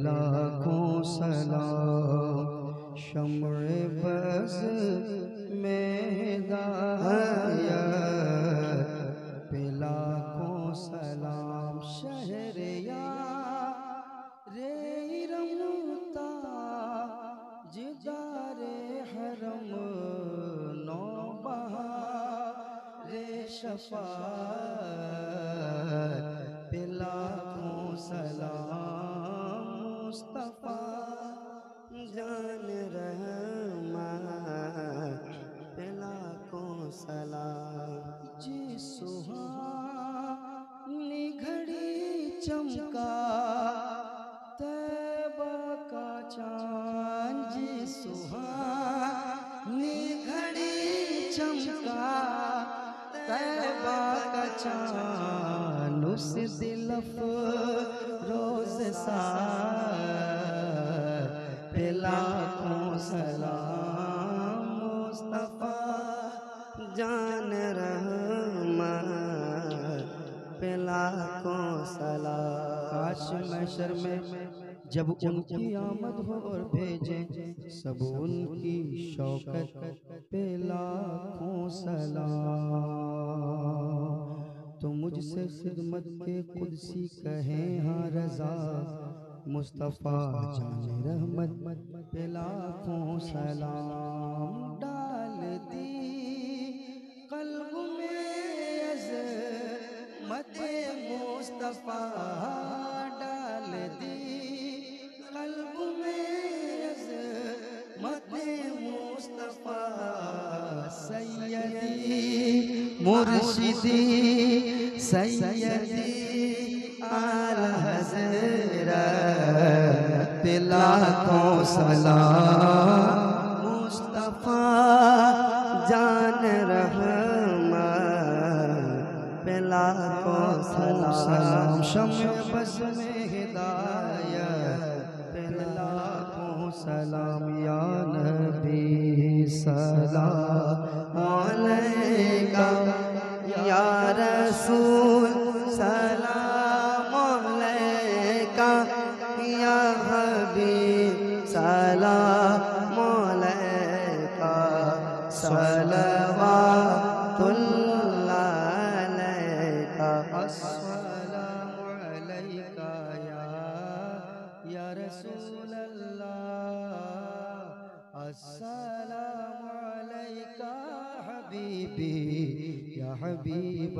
लाखों सलाम। शम्र बज़ में हिदायत पे लाखों सलाम। शहरयार रमता जिदारे हरम नौबहार शफ़ाअत पे लाखों सलाम। मुस्तफ़ा जान रहमत पे लाखों सलाम। जी सुहानी घड़ी चमका तैबा का चाँद। जी सुहानी घड़ी चमका तैबा का चाँद। उस दिल रोज़ सार पे लाखों सलाम। मुस्तफ़ा जान रहमत पे लाखों सलाम। काश महशर में जब उनकी आमद हो और भेजें सब उनकी शौकत पे लाखों सलाम। तो मुझसे खिदमत के कुदसी कहें हाँ रज़ा। मुस्तफ़ा जान रहमत पे लाखों सलाम। डाल दी क़ल्ब में अज़मत मुस्तफ़ा। डाल दी क़ल्ब में अज़मत मुस्तफ़ा। सैयदी मुर्शिदी सैयदी आला हज़रत पे लाखों सलाम। मुस्तफ़ा जान रहमत पे लाखों सलाम। शम्र बज़ में हिदायत पे लाखों सलाम। या नबी सलाम अलैका या रसूल सलाम अलैका या हबीब सलाम अलैका। सलवातुल्लाह अलैका। अस्सलामु अलैका या रसूल अल्लाह। अस्सलामु अलैका हबीबी या हबीब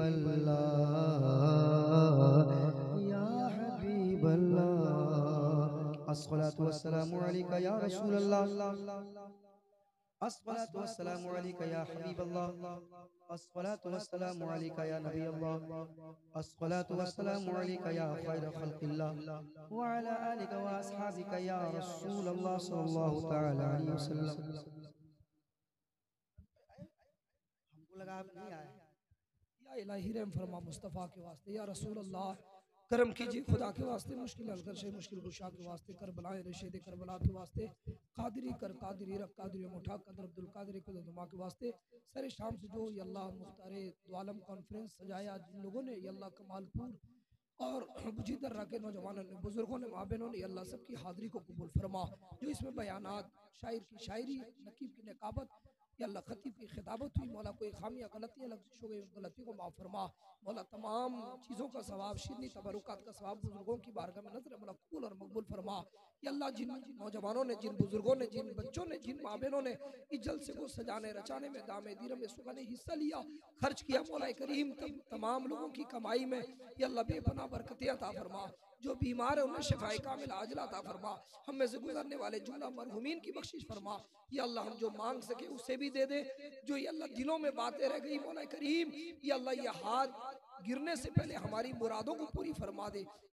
अल्लाह या हबीब अल्लाह। अस्सलातु वस्सलामु अलैका या रसूल अल्लाह। अस्सलातु वस्सलामु अलैका या हबीब अल्लाह। अस्सलातु वस्सलामु अलैका या नबी अल्लाह। अस्सलातु वस्सलामु अलैका या खैर खल्क़िल्लाह व अला आलिका व अस्हाबिका या रसूल अल्लाह सल्लल्लाहु तआला अलैहि वसल्लम। हमको लगा आप नहीं आए। या इलाही रहम फरमा मुस्तफ़ा के वास्ते। या रसूल अल्लाह करम कीजिए खुदा के वास्ते। मुश्किल हल से मुश्किल कुशा के वास्ते। करबला रशीद करबला के वास्ते। कादरी कर कादरी रख कादरी मुठा कदर अब्दुल कादरी कुदमा के वास्ते। सर शाम से जो अल्लाह मुख्तार दुआलम कॉन्फ्रेंस सजाया जिन लोगों ने अल्लाह कमालपुर और बुझीदर के नौजवानों ने बुजुर्गों ने माँ बहनों ने अल्लाह सबकी हाजिरी को कबूल फरमा। जो इसमें बयानात शायर की शायरी नकीब की नकाबत या अल्लाह खतीब की खिताबत हुई। मौला कोई खामियां गलतियां लफ्ज़ हो गई उन गलतियों को माफ़ फरमा। मौला तमाम चीज़ों का सवाब शिरनी तबरुकात का सवाब बुजुर्गों की बारगाह में नजर मौला कबूल और मकबूल फरमा। या अल्लाह जिन नौजवानों ने जिन बुजुर्गों ने जिन बच्चों ने जिन माँ बहनों ने इस जलसे को सजाने रचाने में दामे दीरम में सुखाने हिस्सा लिया खर्च किया मौला करीम तमाम लोगों की कमाई में या अल्लाह बेपनाह बरकतें अता फरमा। जो बीमार है उन्हें शिफाए कामिल आजिला अता फरमा। हम में से गुजरने वाले जुमला मरहुमीन की बख्शिश फरमा। या अल्लाह हम जो मांग सके उसे भी दे दे। जो ये अल्लाह दिलों में बातें रह गई मौला करीम या अल्लाह ये हाथ गिरने से पहले हमारी मुरादों को पूरी फरमा दे।